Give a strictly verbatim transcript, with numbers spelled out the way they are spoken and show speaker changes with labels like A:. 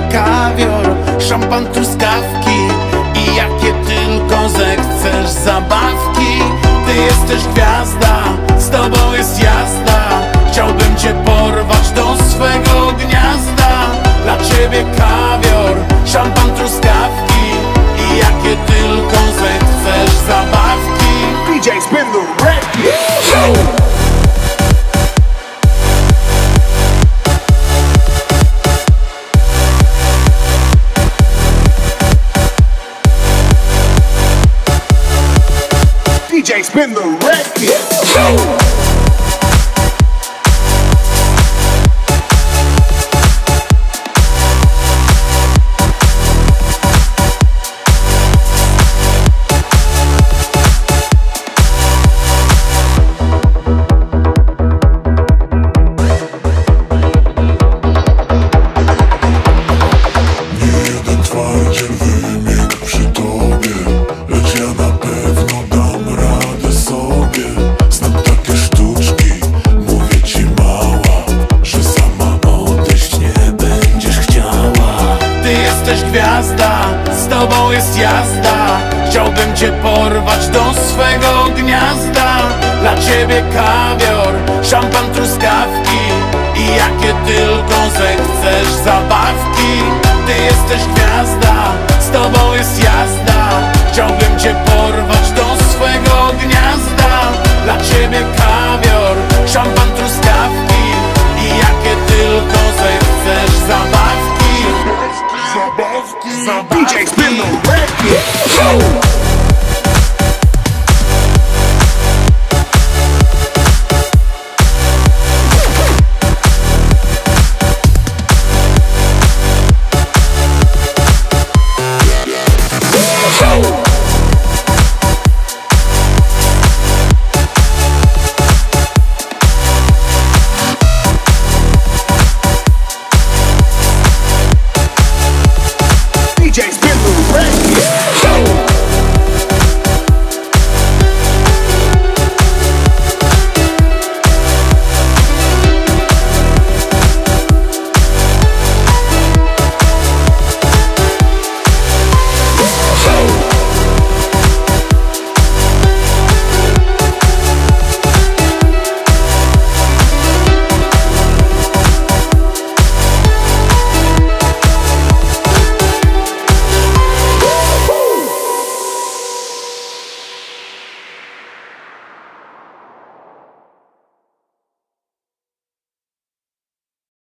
A: kawior, szampan, truskawki i jakie tylko zechcesz zabawki. Ty jesteś gwiazda, z tobą jest jazda. Chciałbym cię porwać do swego gniazda. Dla ciebie kawior, szampan, truskawki i jakie tylko zechcesz zabawki.
B: D J spin the record. D J spin the record.
A: Gwiazda, z tobą jest jazda. Chciałbym cię porwać do swego gniazda. Dla ciebie kawior, szampan, truskawki i jakie tylko zechcesz zabawki. Ty jesteś gwiazda, z tobą jest jazda. Chciałbym cię porwać do swego gniazda. Dla ciebie kawior, szampan, truskawki i jakie tylko zechcesz zabawki.
B: D J spin the record.